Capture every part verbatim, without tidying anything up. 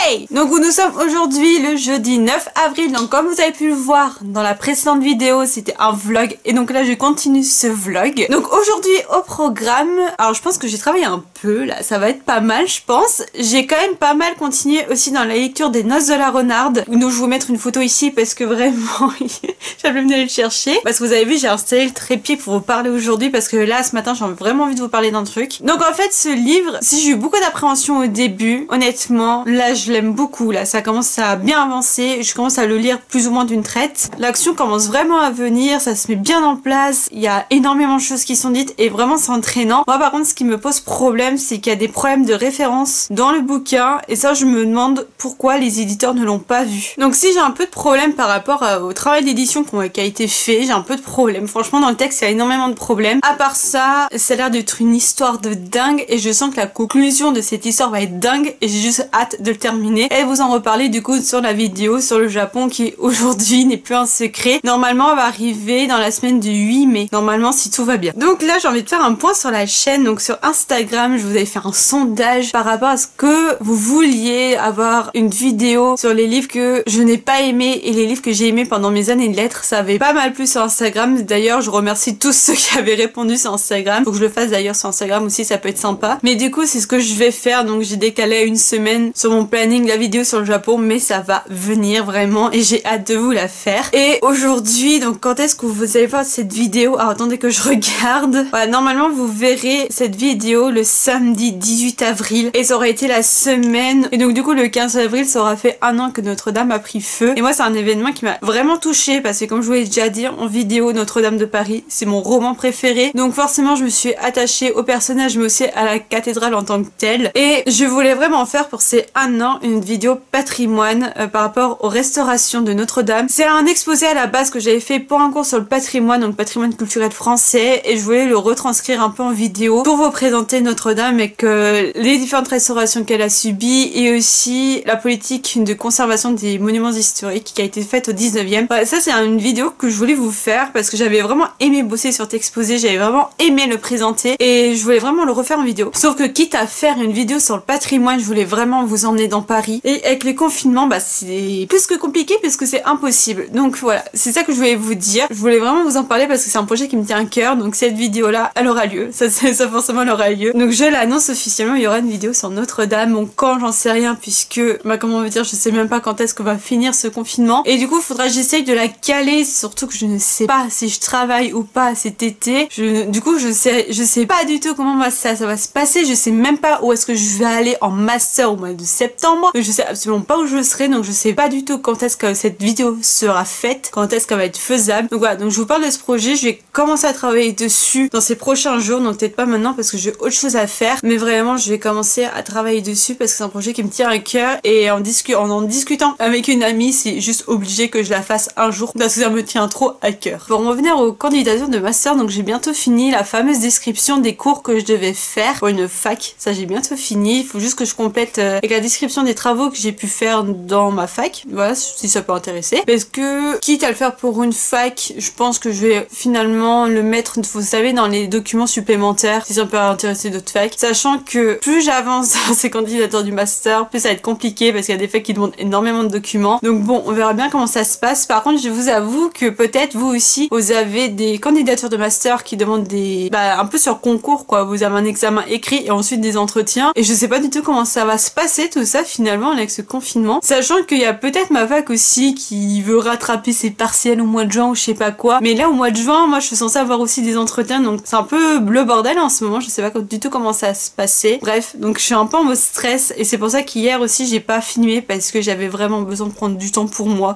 Hey! Donc nous sommes aujourd'hui le jeudi neuf avril, donc comme vous avez pu le voir dans la précédente vidéo, c'était un vlog et donc là je continue ce vlog. Donc aujourd'hui au programme, alors je pense que j'ai travaillé un peu là, ça va être pas mal je pense. J'ai quand même pas mal continué aussi dans la lecture des Noces de la Renarde, donc je vais vous mettre une photo ici parce que vraiment j'avais venu aller le chercher. Parce que vous avez vu, j'ai installé le trépied pour vous parler aujourd'hui parce que là ce matin j'ai vraiment envie de vous parler d'un truc. Donc en fait ce livre, si j'ai eu beaucoup d'appréhension au début, honnêtement, là je l'aime beaucoup, là ça commence à bien avancer, je commence à le lire plus ou moins d'une traite. L'action commence vraiment à venir, ça se met bien en place, il y a énormément de choses qui sont dites et vraiment c'est entraînant. Moi par contre ce qui me pose problème c'est qu'il y a des problèmes de référence dans le bouquin et ça je me demande pourquoi les éditeurs ne l'ont pas vu. Donc si j'ai un peu de problème par rapport à, au travail d'édition qui a été fait, j'ai un peu de problème. Franchement dans le texte il y a énormément de problèmes. À part ça, ça a l'air d'être une histoire de dingue et je sens que la conclusion de cette histoire va être dingue et j'ai juste hâte de le terminer et vous en reparler du coup sur la vidéo sur le Japon qui aujourd'hui n'est plus un secret. Normalement elle va arriver dans la semaine du huit mai, normalement si tout va bien. Donc là j'ai envie de faire un point sur la chaîne, donc sur Instagram je vous avais fait un sondage par rapport à ce que vous vouliez avoir une vidéo sur les livres que je n'ai pas aimé et les livres que j'ai aimé pendant mes années de lettres. Ça avait pas mal plu sur Instagram, d'ailleurs je remercie tous ceux qui avaient répondu sur Instagram. Faut que je le fasse d'ailleurs sur Instagram aussi, ça peut être sympa. Mais du coup c'est ce que je vais faire, donc j'ai décalé à une semaine sur mon planning la vidéo sur le Japon, mais ça va venir vraiment et j'ai hâte de vous la faire. Et aujourd'hui, donc quand est-ce que vous allez voir cette vidéo? Alors attendez que je regarde. Voilà, normalement vous verrez cette vidéo le samedi dix-huit avril et ça aurait été la semaine. Et donc du coup le quinze avril ça aura fait un an que Notre-Dame a pris feu. Et moi c'est un événement qui m'a vraiment touchée parce que comme je vous l'ai déjà dit en vidéo, Notre-Dame de Paris c'est mon roman préféré. Donc forcément je me suis attachée au personnage mais aussi à la cathédrale en tant que telle. Et je voulais vraiment faire pour ces un an une vidéo patrimoine euh, par rapport aux restaurations de Notre-Dame. C'est un exposé à la base que j'avais fait pour un cours sur le patrimoine, donc patrimoine culturel français, et je voulais le retranscrire un peu en vidéo pour vous présenter Notre-Dame et que les différentes restaurations qu'elle a subies et aussi la politique de conservation des monuments historiques qui a été faite au dix-neuvième. Voilà, ça c'est une vidéo que je voulais vous faire parce que j'avais vraiment aimé bosser sur cet exposé, j'avais vraiment aimé le présenter et je voulais vraiment le refaire en vidéo. Sauf que quitte à faire une vidéo sur le patrimoine, je voulais vraiment vous emmener dans Paris. Et avec les confinements, bah c'est plus que compliqué puisque c'est impossible. Donc voilà, c'est ça que je voulais vous dire. Je voulais vraiment vous en parler parce que c'est un projet qui me tient à cœur. Donc cette vidéo là, elle aura lieu. Ça, ça forcément elle aura lieu. Donc je l'annonce officiellement, il y aura une vidéo sur Notre-Dame. Bon quand j'en sais rien puisque, bah comment on veut dire, je sais même pas quand est-ce qu'on va finir ce confinement. Et du coup il faudra que j'essaye de la caler, surtout que je ne sais pas si je travaille ou pas cet été. Je, du coup je sais, je sais pas du tout comment va ça, ça va se passer. Je sais même pas où est-ce que je vais aller en master au mois de septembre. Je sais absolument pas où je serai, donc je sais pas du tout quand est-ce que cette vidéo sera faite, quand est-ce qu'elle va être faisable. Donc voilà, donc je vous parle de ce projet, je vais commencer à travailler dessus dans ces prochains jours, donc peut-être pas maintenant parce que j'ai autre chose à faire, mais vraiment je vais commencer à travailler dessus parce que c'est un projet qui me tient à cœur et en, discu en en discutant avec une amie, c'est juste obligé que je la fasse un jour parce que ça me tient trop à cœur. Pour en revenir aux candidatures de master, donc j'ai bientôt fini la fameuse description des cours que je devais faire pour une fac, ça j'ai bientôt fini, il faut juste que je complète euh, avec la description des travaux que j'ai pu faire dans ma fac, voilà si ça peut intéresser. Parce que quitte à le faire pour une fac, je pense que je vais finalement le mettre, vous savez, dans les documents supplémentaires si ça peut intéresser d'autres facs. Sachant que plus j'avance dans ces candidatures du master, plus ça va être compliqué parce qu'il y a des facs qui demandent énormément de documents. Donc bon, on verra bien comment ça se passe. Par contre, je vous avoue que peut-être vous aussi, vous avez des candidatures de master qui demandent des... bah un peu sur concours quoi. Vous avez un examen écrit et ensuite des entretiens. Et je sais pas du tout comment ça va se passer tout ça finalement avec ce confinement. Sachant qu'il y a peut-être ma fac aussi qui veut rattraper ses partiels au mois de juin ou je sais pas quoi. Mais là au mois de juin, moi je suis censée avoir aussi des entretiens donc c'est un peu le bordel en ce moment. Je sais pas du tout comment ça va se passer. Bref, donc je suis un peu en mode stress et c'est pour ça qu'hier aussi j'ai pas filmé parce que j'avais vraiment besoin de prendre du temps pour moi.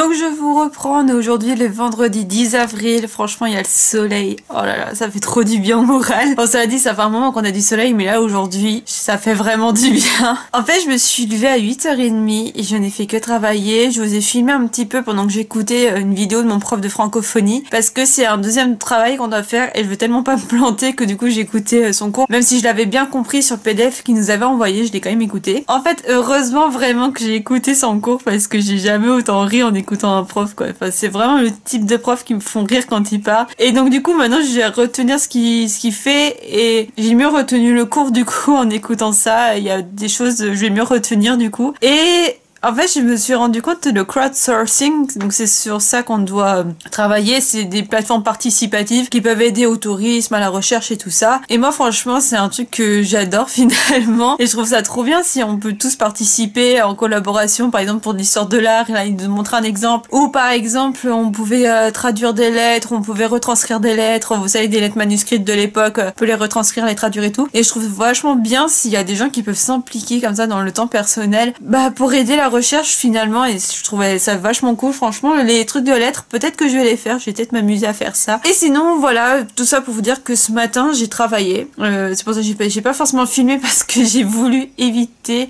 Donc je vous reprends, on est aujourd'hui le vendredi dix avril, franchement il y a le soleil, oh là là, ça fait trop du bien au moral. On s'est dit, ça fait un moment qu'on a du soleil, mais là aujourd'hui, ça fait vraiment du bien. En fait, je me suis levée à huit heures trente et je n'ai fait que travailler. Je vous ai filmé un petit peu pendant que j'écoutais une vidéo de mon prof de francophonie, parce que c'est un deuxième travail qu'on doit faire et je veux tellement pas me planter que du coup j'ai écouté son cours. Même si je l'avais bien compris sur le P D F qu'il nous avait envoyé, je l'ai quand même écouté. En fait, heureusement vraiment que j'ai écouté son cours parce que j'ai jamais autant ri en écoutant un prof quoi. Enfin, c'est vraiment le type de prof qui me font rire quand il parle. Et donc du coup maintenant je vais retenir ce qu'il ce qu'il fait et j'ai mieux retenu le cours du coup en écoutant ça. Il y a des choses je vais mieux retenir du coup. Et en fait, je me suis rendu compte que le crowdsourcing, donc c'est sur ça qu'on doit travailler, c'est des plateformes participatives qui peuvent aider au tourisme, à la recherche et tout ça. Et moi, franchement, c'est un truc que j'adore finalement. Et je trouve ça trop bien si on peut tous participer en collaboration, par exemple pour l'histoire de l'art, là, il nous montre un exemple. Ou par exemple, on pouvait euh, traduire des lettres, on pouvait retranscrire des lettres, vous savez, des lettres manuscrites de l'époque, on peut les retranscrire, les traduire et tout. Et je trouve vachement bien s'il y a des gens qui peuvent s'impliquer comme ça dans le temps personnel, bah pour aider la recherche finalement. Et je trouvais ça vachement cool franchement. Les trucs de lettres, peut-être que je vais les faire, je vais peut-être m'amuser à faire ça. Et sinon voilà, tout ça pour vous dire que ce matin j'ai travaillé, euh, c'est pour ça que j'ai pas, j'ai pas forcément filmé parce que j'ai voulu éviter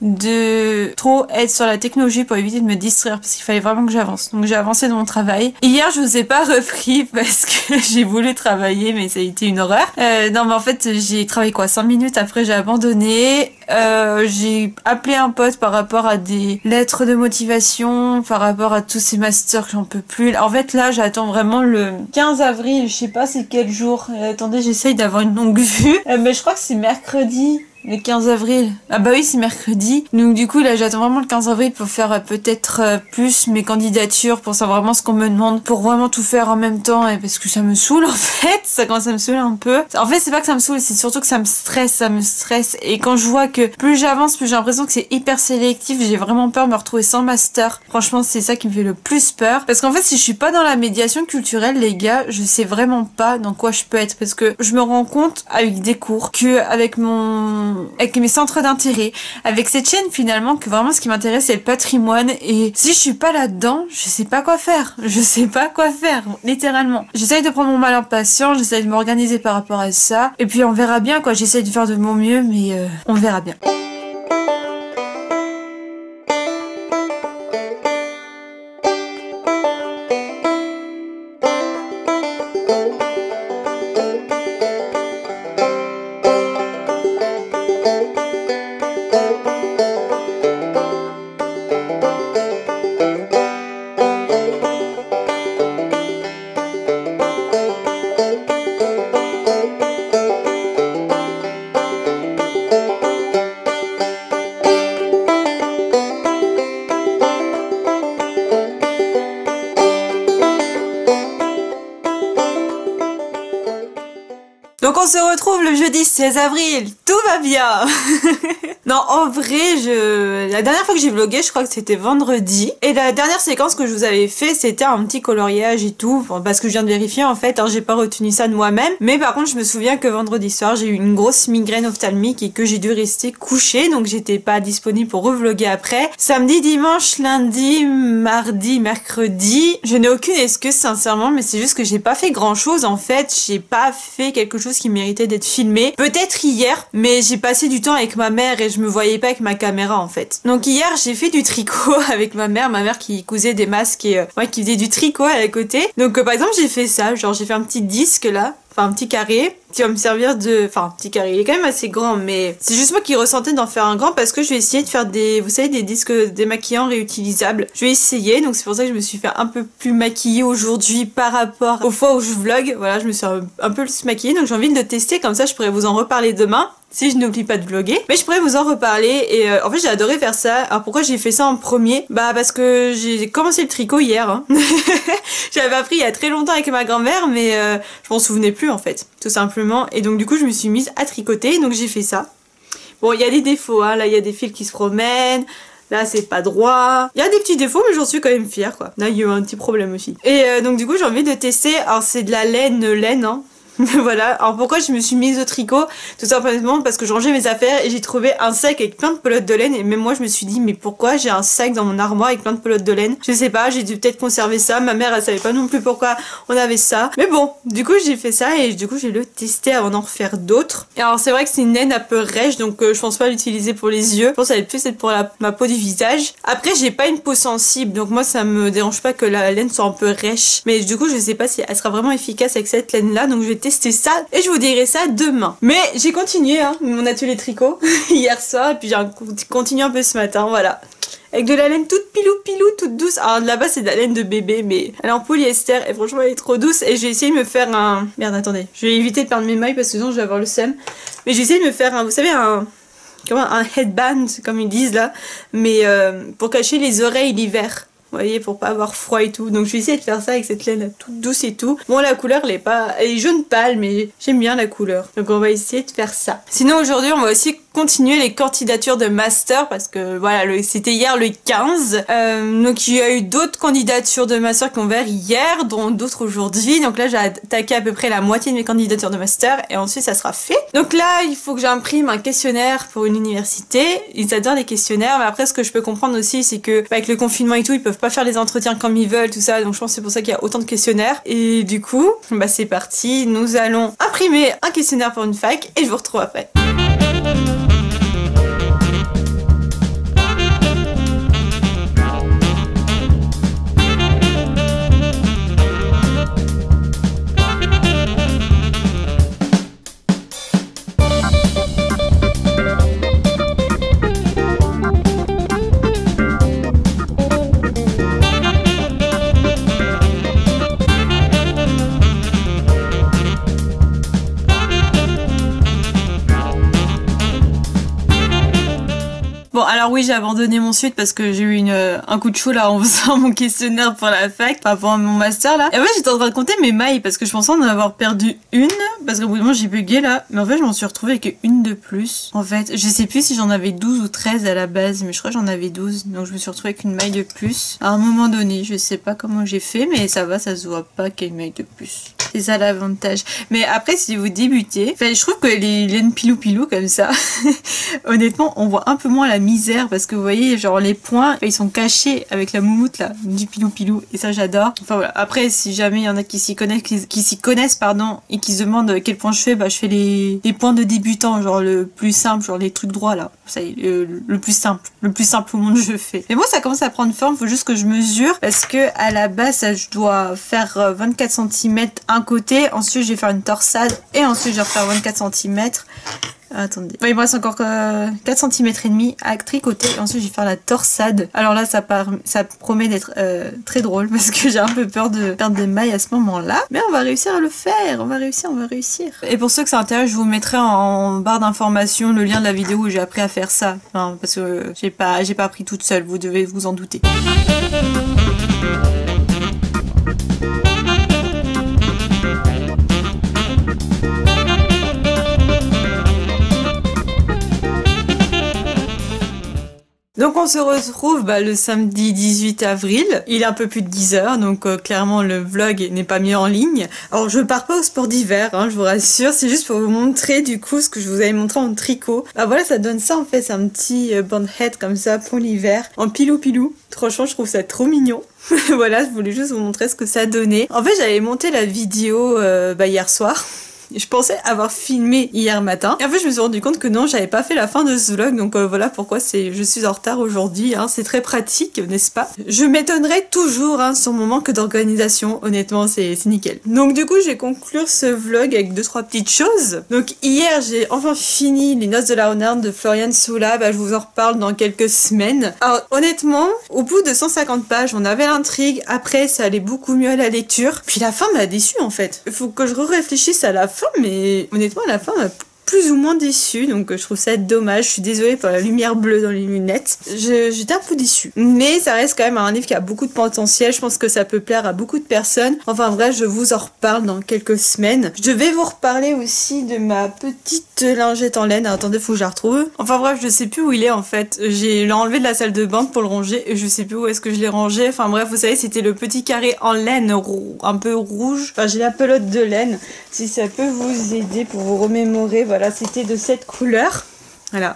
de trop être sur la technologie pour éviter de me distraire parce qu'il fallait vraiment que j'avance. Donc j'ai avancé dans mon travail. Hier je vous ai pas repris parce que j'ai voulu travailler mais ça a été une horreur. Euh, non mais en fait j'ai travaillé quoi cinq minutes après j'ai abandonné. Euh, j'ai appelé un pote par rapport à des lettres de motivation, par rapport à tous ces masters que j'en peux plus. En fait là j'attends vraiment le quinze avril, je sais pas c'est quel jour. Euh, attendez, j'essaye d'avoir une longue vue. Euh, mais je crois que c'est mercredi. Le quinze avril. Ah bah oui, c'est mercredi. Donc du coup, là, j'attends vraiment le quinze avril pour faire euh, peut-être euh, plus mes candidatures, pour savoir vraiment ce qu'on me demande, pour vraiment tout faire en même temps, et parce que ça me saoule en fait. Ça commence à me saouler un peu. En fait, c'est pas que ça me saoule, c'est surtout que ça me stresse, ça me stresse. Et quand je vois que plus j'avance, plus j'ai l'impression que c'est hyper sélectif, j'ai vraiment peur de me retrouver sans master. Franchement, c'est ça qui me fait le plus peur. Parce qu'en fait, si je suis pas dans la médiation culturelle, les gars, je sais vraiment pas dans quoi je peux être. Parce que je me rends compte avec des cours que avec mon avec mes centres d'intérêt, avec cette chaîne finalement, que vraiment ce qui m'intéresse c'est le patrimoine, et si je suis pas là-dedans, je sais pas quoi faire, je sais pas quoi faire, littéralement. J'essaye de prendre mon mal en patience, j'essaye de m'organiser par rapport à ça, et puis on verra bien quoi, j'essaye de faire de mon mieux, mais euh, on verra bien. Donc on se retrouve le jeudi seize avril, tout va bien. Non, en vrai, je la dernière fois que j'ai vlogué, je crois que c'était vendredi. Et la dernière séquence que je vous avais fait, c'était un petit coloriage et tout, parce que je viens de vérifier en fait, hein, j'ai pas retenu ça de moi-même. Mais par contre, je me souviens que vendredi soir, j'ai eu une grosse migraine ophtalmique et que j'ai dû rester couchée, donc j'étais pas disponible pour revloguer après. Samedi, dimanche, lundi, mardi, mercredi, je n'ai aucune excuse sincèrement, mais c'est juste que j'ai pas fait grand-chose en fait, j'ai pas fait quelque chose qui méritait d'être filmé. Peut-être hier, mais j'ai passé du temps avec ma mère et je me voyais pas avec ma caméra en fait. Donc hier j'ai fait du tricot avec ma mère, ma mère qui cousait des masques et euh, moi qui faisais du tricot à côté. Donc euh, par exemple j'ai fait ça, genre j'ai fait un petit disque là, enfin un petit carré qui va me servir de... Enfin un petit carré, il est quand même assez grand mais c'est juste moi qui ressentais d'en faire un grand parce que je vais essayer de faire des, vous savez, des disques démaquillants réutilisables. Je vais essayer, donc c'est pour ça que je me suis fait un peu plus maquillée aujourd'hui par rapport aux fois où je vlog. Voilà, je me suis un, un peu plus maquillée, donc j'ai envie de le tester, comme ça je pourrais vous en reparler demain. Si je n'oublie pas de vlogger, mais je pourrais vous en reparler. Et euh, en fait j'ai adoré faire ça. Alors pourquoi j'ai fait ça en premier? Bah parce que j'ai commencé le tricot hier, hein. J'avais appris il y a très longtemps avec ma grand-mère, mais euh, je m'en souvenais plus en fait, tout simplement. Et donc du coup je me suis mise à tricoter, donc j'ai fait ça. Bon, il y a des défauts, hein. Là il y a des fils qui se promènent, là c'est pas droit, il y a des petits défauts mais j'en suis quand même fière quoi. Là il y a eu un petit problème aussi. Et euh, donc du coup j'ai envie de tester. Alors c'est de la laine laine, hein. Voilà, alors pourquoi je me suis mise au tricot? Tout simplement parce que je rangeais mes affaires et j'ai trouvé un sac avec plein de pelotes de laine et même moi je me suis dit mais pourquoi j'ai un sac dans mon armoire avec plein de pelotes de laine? Je sais pas, j'ai dû peut-être conserver ça, ma mère elle savait pas non plus pourquoi on avait ça. Mais bon, du coup j'ai fait ça et du coup j'ai le testé avant d'en refaire d'autres. Et alors c'est vrai que c'est une laine un peu rêche donc euh, je pense pas l'utiliser pour les yeux, je pense que ça va plus être pour la, ma peau du visage. Après j'ai pas une peau sensible donc moi ça me dérange pas que la laine soit un peu rêche, mais du coup je sais pas si elle sera vraiment efficace avec cette laine là, donc je vais tester ça et je vous dirai ça demain. Mais j'ai continué hein, mon atelier tricot hier soir et puis j'ai continué un peu ce matin, voilà. Avec de la laine toute pilou pilou, toute douce. Alors là-bas c'est de la laine de bébé mais elle est en polyester et franchement elle est trop douce. Et je vais essayer de me faire un... Merde attendez, je vais éviter de perdre mes mailles parce que sinon je vais avoir le seum. Mais je vais essayer de me faire un, vous savez un... Comment, un headband comme ils disent là. Mais euh, pour cacher les oreilles l'hiver. Vous voyez, pour pas avoir froid et tout. Donc je vais essayer de faire ça avec cette laine toute douce et tout. Bon la couleur elle est pas... Elle est jaune pâle mais j'aime bien la couleur. Donc on va essayer de faire ça. Sinon aujourd'hui on va aussi continuer les candidatures de master parce que voilà c'était hier le quinze. Euh, donc il y a eu d'autres candidatures de master qui ont ouvert hier, dont d'autres aujourd'hui. Donc là j'ai attaqué à peu près la moitié de mes candidatures de master et ensuite ça sera fait. Donc là il faut que j'imprime un questionnaire pour une université. Ils adorent les questionnaires mais après ce que je peux comprendre aussi c'est que avec le confinement et tout ils peuvent pas faire les entretiens comme ils veulent tout ça, donc je pense que c'est pour ça qu'il y a autant de questionnaires. Et du coup bah c'est parti, nous allons imprimer un questionnaire pour une fac et je vous retrouve après. Bon alors oui j'ai abandonné mon suite parce que j'ai eu une, un coup de chaud là en faisant mon questionnaire pour la fac, enfin pour mon master là. Et en fait j'étais en train de compter mes mailles parce que je pensais en avoir perdu une parce qu'au bout d'un moment j'ai bugué là. Mais en fait je m'en suis retrouvée avec une de plus. En fait je sais plus si j'en avais douze ou treize à la base mais je crois que j'en avais douze. Donc je me suis retrouvée avec une maille de plus. À un moment donné je sais pas comment j'ai fait mais ça va, ça se voit pas qu'il y a une maille de plus. C'est ça l'avantage. Mais après si vous débutez, enfin, je trouve que les laines pilou pilou comme ça, honnêtement on voit un peu moins la misère parce que vous voyez genre les points ils sont cachés avec la moumoute là du pilou pilou et ça j'adore. Enfin voilà, après si jamais il y en a qui s'y connaissent qui, qui s'y connaissent pardon et qui se demandent quel point je fais, bah je fais les, les points de débutant, genre le plus simple, genre les trucs droits là, ça y est, le, le plus simple le plus simple au monde je fais. Mais moi ça commence à prendre forme, faut juste que je mesure parce que à la base ça, je dois faire vingt-quatre centimètres un côté, ensuite je vais faire une torsade et ensuite je vais refaire vingt-quatre centimètres. Attendez. Il me reste encore euh, quatre centimètres et demi à tricoter. Et ensuite, je vais faire la torsade. Alors là, ça, part, ça promet d'être euh, très drôle parce que j'ai un peu peur de perdre des mailles à ce moment-là. Mais on va réussir à le faire. On va réussir, on va réussir. Et pour ceux que ça intéresse, je vous mettrai en, en barre d'informations le lien de la vidéo où j'ai appris à faire ça. Enfin, parce que euh, j'ai pas, j'ai pas appris toute seule. Vous devez vous en douter. Donc on se retrouve bah, le samedi dix-huit avril, il est un peu plus de dix heures, donc euh, clairement le vlog n'est pas mis en ligne. Alors je pars pas au sport d'hiver, hein, je vous rassure, c'est juste pour vous montrer du coup ce que je vous avais montré en tricot. Bah voilà, ça donne ça en fait, c'est un petit euh, band head comme ça pour l'hiver, en pilou pilou. Franchement je trouve ça trop mignon. Voilà, je voulais juste vous montrer ce que ça donnait. En fait j'avais monté la vidéo euh, bah, hier soir. Je pensais avoir filmé hier matin et en fait je me suis rendu compte que non, j'avais pas fait la fin de ce vlog, donc euh, voilà pourquoi c'est je suis en retard aujourd'hui, hein. C'est très pratique, n'est-ce pas? Je m'étonnerais toujours hein, sur mon manque d'organisation, honnêtement c'est nickel. Donc du coup je vais conclure ce vlog avec deux trois petites choses. Donc hier j'ai enfin fini Les Noces de la Renarde de Florian Soula, bah, je vous en reparle dans quelques semaines. Alors honnêtement, au bout de cent cinquante pages on avait l'intrigue, après ça allait beaucoup mieux à la lecture, puis la fin m'a déçue en fait. Il faut que je réfléchisse à la fin, mais honnêtement la fin m'a plus ou moins déçue, donc je trouve ça dommage. Je suis désolée pour la lumière bleue dans les lunettes. J'étais un peu déçue. Mais ça reste quand même un livre qui a beaucoup de potentiel. Je pense que ça peut plaire à beaucoup de personnes. Enfin bref, je vous en reparle dans quelques semaines. Je vais vous reparler aussi de ma petite lingette en laine. Attendez, faut que je la retrouve. Enfin bref, je sais plus où il est en fait. J'ai enlevé de la salle de bain pour le ranger et je sais plus où est-ce que je l'ai rangé. Enfin bref, vous savez, c'était le petit carré en laine un peu rouge. Enfin, j'ai la pelote de laine. Si ça peut vous aider pour vous remémorer, voilà, c'était de cette couleur. Voilà.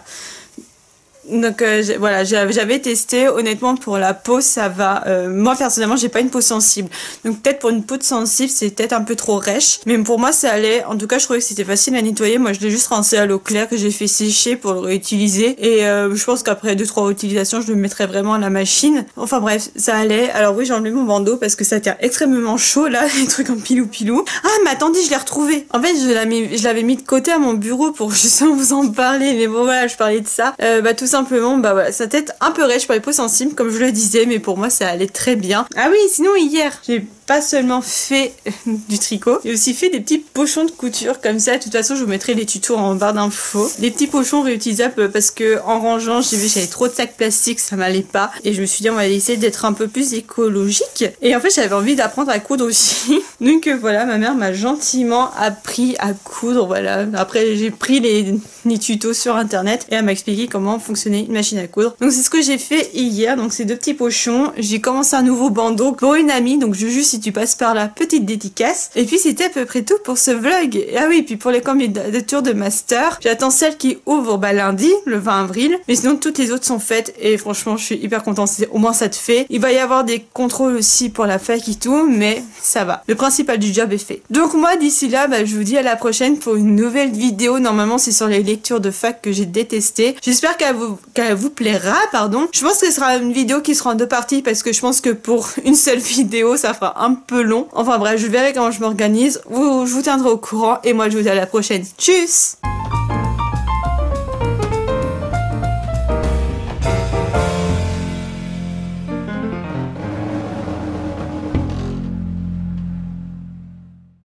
Donc euh, voilà, j'avais testé, honnêtement pour la peau ça va, euh, moi personnellement j'ai pas une peau sensible, donc peut-être pour une peau de sensible c'est peut-être un peu trop rêche, mais pour moi ça allait, en tout cas je trouvais que c'était facile à nettoyer. Moi je l'ai juste rincé à l'eau claire que j'ai fait sécher pour le réutiliser et euh, je pense qu'après deux trois utilisations je le mettrai vraiment à la machine. Enfin bref, ça allait. Alors oui, j'ai enlevé mon bandeau parce que ça tient extrêmement chaud là, les trucs en pilou pilou. Ah mais attendez, je l'ai retrouvé. En fait je l'avais mis de côté à mon bureau pour justement vous en parler, mais bon voilà, je parlais de ça. Euh, bah tout simplement, bah voilà, sa tête un peu rêche pour les peaux sensibles comme je le disais, mais pour moi ça allait très bien. Ah oui, sinon hier j'ai pas seulement fait du tricot, j'ai aussi fait des petits pochons de couture comme ça. De toute façon je vous mettrai les tutos en barre d'infos. Des petits pochons réutilisables parce que en rangeant j'ai vu que j'avais trop de sacs plastiques, ça m'allait pas et je me suis dit on va essayer d'être un peu plus écologique et en fait j'avais envie d'apprendre à coudre aussi. Donc euh, voilà, ma mère m'a gentiment appris à coudre. Voilà, après j'ai pris les, les tutos sur internet et elle m'a expliqué comment fonctionnait une machine à coudre. Donc c'est ce que j'ai fait hier, donc ces deux petits pochons. J'ai commencé un nouveau bandeau pour une amie, donc je juste si tu passes par la petite dédicace. Et puis c'était à peu près tout pour ce vlog. Et ah oui, puis pour les candidatures de master, j'attends celle qui ouvre bah, lundi, le vingt avril, mais sinon toutes les autres sont faites et franchement je suis hyper contente, au moins ça te fait. Il va y avoir des contrôles aussi pour la fac et tout, mais ça va. Le principal du job est fait. Donc moi d'ici là, bah, je vous dis à la prochaine pour une nouvelle vidéo. Normalement c'est sur les lectures de fac que j'ai détestées. J'espère qu'elle vous, qu'elle vous plaira, pardon. Je pense que ce sera une vidéo qui sera en deux parties parce que je pense que pour une seule vidéo ça fera un peu long. Enfin bref, je verrai comment je m'organise. Je vous tiendrai au courant et moi je vous dis à la prochaine. Tchuss!